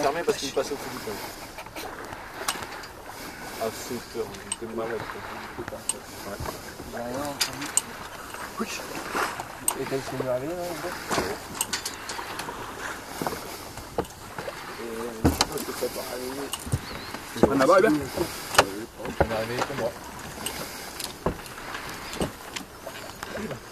fermé parce qu'il passait au fond du pont. Ah, c'est peur, j'étais malade. Ouais. Et t'as essayé de me réveiller là en fait? On a là-bas, bien. On est arrivé chez moi.